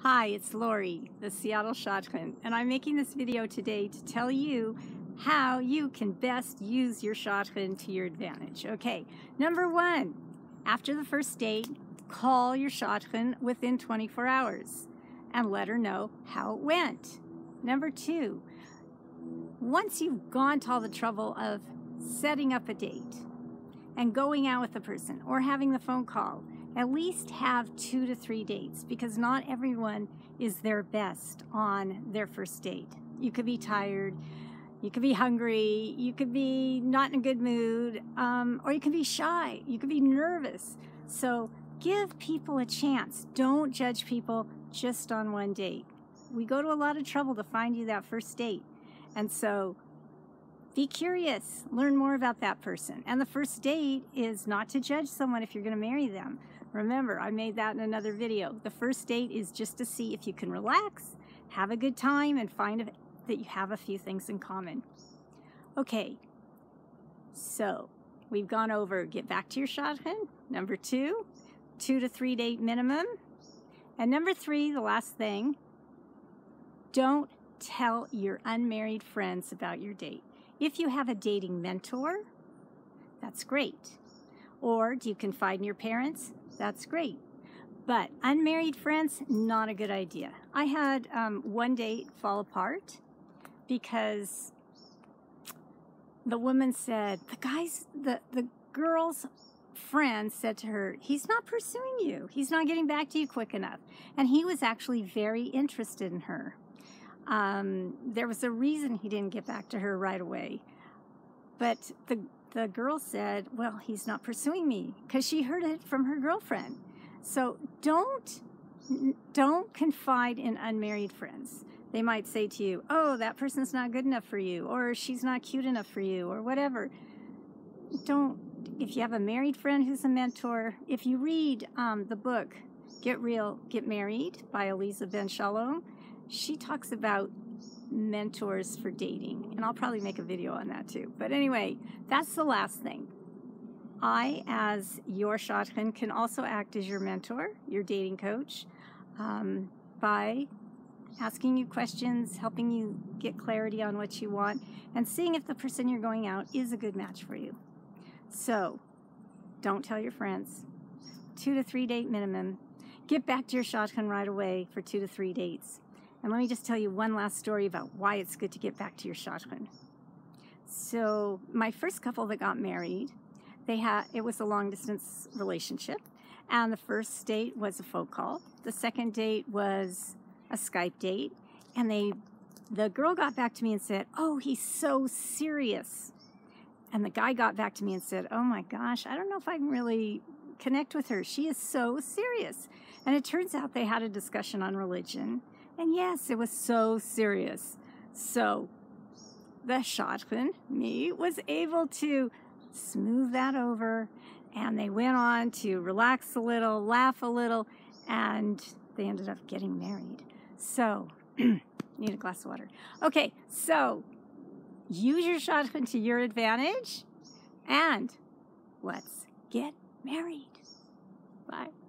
Hi, it's Lori, the Seattle Shadchan, and I'm making this video today to tell you how you can best use your Shadchan to your advantage. Okay, number one, after the first date, call your Shadchan within 24 hours and let her know how it went. Number two, once you've gone to all the trouble of setting up a date and going out with the person or having the phone call, at least have 2 to 3 dates, because not everyone is their best on their first date. You could be tired, you could be hungry, you could be not in a good mood, or you could be shy, you could be nervous. So give people a chance. Don't judge people just on one date. We go to a lot of trouble to find you that first date. And so be curious, learn more about that person. And the first date is not to judge someone if you're going to marry them. Remember, I made that in another video. The first date is just to see if you can relax, have a good time, and find that you have a few things in common. Okay, so we've gone over get back to your Shadchan. Number two, 2 to 3 date minimum. And number three, the last thing, don't tell your unmarried friends about your date. If you have a dating mentor, that's great. Or do you confide in your parents? That's great. But unmarried friends, not a good idea. I had one date fall apart because the woman said, the girl's friend said to her, he's not pursuing you. He's not getting back to you quick enough. And he was actually very interested in her. There was a reason he didn't get back to her right away. But the girl said, well, he's not pursuing me, because she heard it from her girlfriend. So don't confide in unmarried friends. They might say to you, oh, that person's not good enough for you, or she's not cute enough for you, or whatever. If you have a married friend who's a mentor, if you read the book, Get Real, Get Married by Eliza Ben Shalom, she talks about mentors for dating, and I'll probably make a video on that too. But anyway, that's the last thing. I, as your Shadchan, can also act as your mentor, your dating coach, by asking you questions, helping you get clarity on what you want, and seeing if the person you're going out is a good match for you. So don't tell your friends. 2 to 3 date minimum. Get back to your Shadchan right away for 2 to 3 dates. And let me just tell you one last story about why it's good to get back to your Shadchan. So my first couple that got married, it was a long-distance relationship, and the first date was a phone call. The second date was a Skype date, and the girl got back to me and said, oh, he's so serious. And the guy got back to me and said, oh my gosh, I don't know if I can really connect with her. She is so serious. And it turns out they had a discussion on religion. And yes, it was so serious. So the Shadchan, me, was able to smooth that over, and they went on to relax a little, laugh a little, and they ended up getting married. So, need a glass of water. Okay, so use your Shadchan to your advantage, and let's get married. Bye.